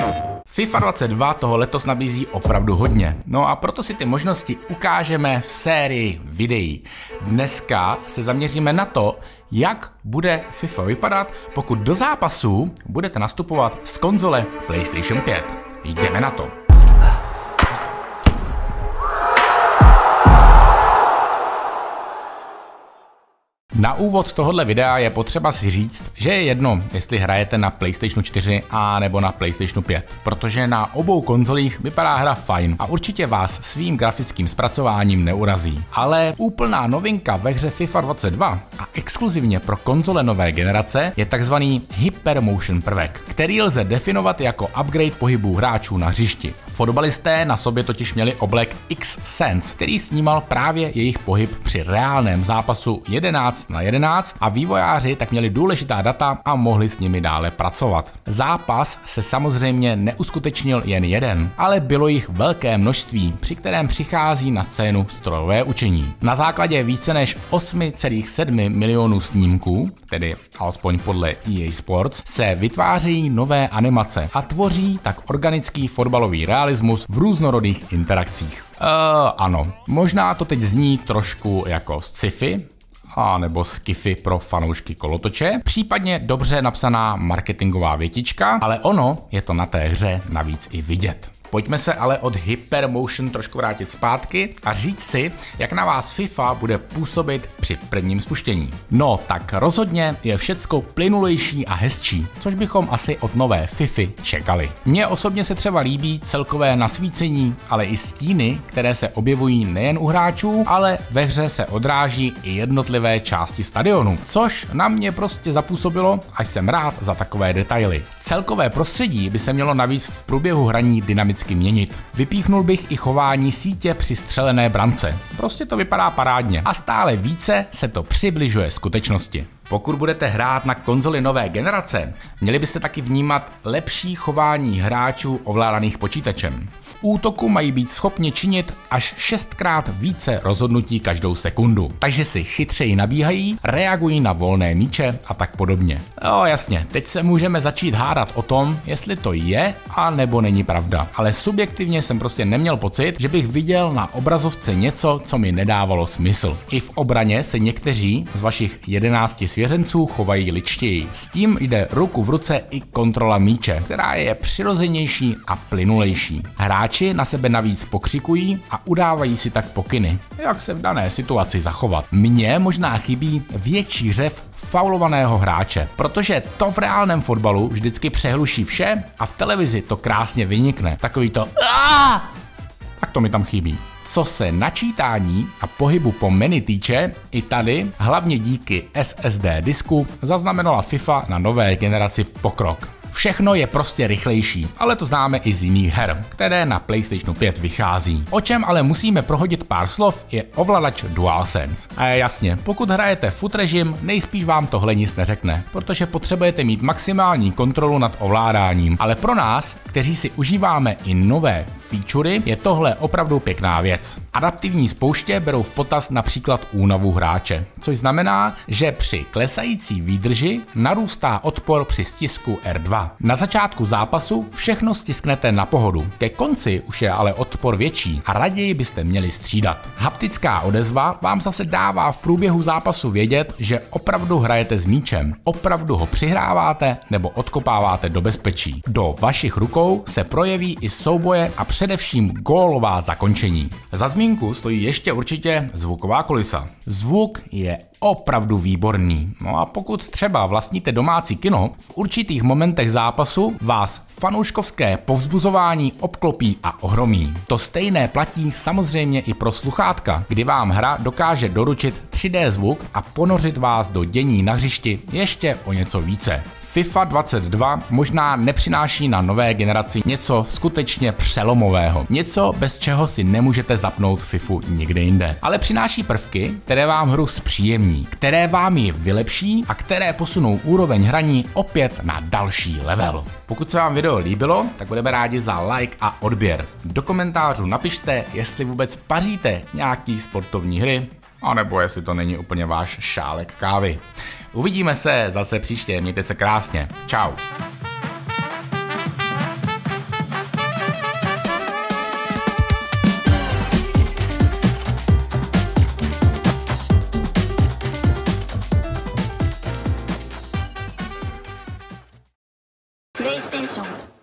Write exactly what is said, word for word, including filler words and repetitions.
FIFA dvacet dva toho letos nabízí opravdu hodně, no a proto si ty možnosti ukážeme v sérii videí. Dneska se zaměříme na to, jak bude FIFA vypadat, pokud do zápasů budete nastupovat z konzole PlayStation pět. Jdeme na to. Na úvod tohohle videa je potřeba si říct, že je jedno, jestli hrajete na PlayStationu čtyři a nebo na PlayStationu pět, protože na obou konzolích vypadá hra fajn a určitě vás svým grafickým zpracováním neurazí. Ale úplná novinka ve hře FIFA dvacet dva a exkluzivně pro konzole nové generace je takzvaný Hypermotion prvek, který lze definovat jako upgrade pohybů hráčů na hřišti. Fotbalisté na sobě totiž měli oblek X-Sense, který snímal právě jejich pohyb při reálném zápasu jedenáct na jedenáct a vývojáři tak měli důležitá data a mohli s nimi dále pracovat. Zápas se samozřejmě neuskutečnil jen jeden, ale bylo jich velké množství, při kterém přichází na scénu strojové učení. Na základě více než osm celá sedm milionů snímků, tedy alespoň podle E A Sports, se vytvářejí nové animace a tvoří tak organický fotbalový realismus v různorodých interakcích. Uh, ano, možná to teď zní trošku jako sci-fi, a nebo skiffy pro fanoušky kolotoče, případně dobře napsaná marketingová větička, ale ono je to na té hře navíc i vidět. Pojďme se ale od Hypermotion trošku vrátit zpátky a říct si, jak na vás FIFA bude působit při prvním spuštění. No, tak rozhodně je všecko plynulejší a hezčí, což bychom asi od nové Fify čekali. Mně osobně se třeba líbí celkové nasvícení, ale i stíny, které se objevují nejen u hráčů, ale ve hře se odráží i jednotlivé části stadionu, což na mě prostě zapůsobilo a jsem rád za takové detaily. Celkové prostředí by se mělo navíc v průběhu hraní dynamicky měnit. Vypíchnul bych i chování sítě při střelené brance. Prostě to vypadá parádně a stále více se to přibližuje skutečnosti. Pokud budete hrát na konzoli nové generace, měli byste taky vnímat lepší chování hráčů ovládaných počítačem. V útoku mají být schopni činit až šestkrát více rozhodnutí každou sekundu, takže si chytřeji nabíhají, reagují na volné míče a tak podobně. Jo, jasně, teď se můžeme začít hádat o tom, jestli to je a nebo není pravda, ale subjektivně jsem prostě neměl pocit, že bych viděl na obrazovce něco, co mi nedávalo smysl. I v obraně se někteří z vašich jedenácti svěřenců chovají ličtěji. S tím jde ruku v ruce i kontrola míče, která je přirozenější a plynulejší. Hráči na sebe navíc pokřikují a udávají si tak pokyny, jak se v dané situaci zachovat. Mně možná chybí větší řev faulovaného hráče, protože to v reálném fotbalu vždycky přehluší vše a v televizi to krásně vynikne. Takový to Aaaa! Tak to mi tam chybí. Co se načítání a pohybu po menu týče, i tady, hlavně díky S S D disku, zaznamenala FIFA na nové generaci pokrok. Všechno je prostě rychlejší, ale to známe i z jiných her, které na PlayStationu pět vychází. O čem ale musíme prohodit pár slov je ovladač DualSense. A jasně, pokud hrajete foot režim, nejspíš vám tohle nic neřekne, protože potřebujete mít maximální kontrolu nad ovládáním, ale pro nás, kteří si užíváme i nové featurey, je tohle opravdu pěkná věc. Adaptivní spouště berou v potaz například únavu hráče, což znamená, že při klesající výdrži narůstá odpor při stisku R dva. Na začátku zápasu všechno stisknete na pohodu, ke konci už je ale odpor větší a raději byste měli střídat. Haptická odezva vám zase dává v průběhu zápasu vědět, že opravdu hrajete s míčem, opravdu ho přihráváte nebo odkopáváte do bezpečí. Do vašich rukou se projeví i souboje a především gólová zakončení. Za zmínku stojí ještě určitě zvuková kulisa. Zvuk je opravdu výborný. No a pokud třeba vlastníte domácí kino, v určitých momentech zápasu vás fanouškovské povzbuzování obklopí a ohromí. To stejné platí samozřejmě i pro sluchátka, kdy vám hra dokáže doručit tři dé zvuk a ponořit vás do dění na hřišti ještě o něco více. FIFA dvacet dva možná nepřináší na nové generaci něco skutečně přelomového, něco bez čeho si nemůžete zapnout FIFU nikde jinde, ale přináší prvky, které vám hru zpříjemní, které vám ji vylepší a které posunou úroveň hraní opět na další level. Pokud se vám video líbilo, tak budeme rádi za like a odběr. Do komentářů napište, jestli vůbec paříte nějaký sportovní hry, anebo jestli to není úplně váš šálek kávy. Uvidíme se zase příště, mějte se krásně. Čau. PlayStation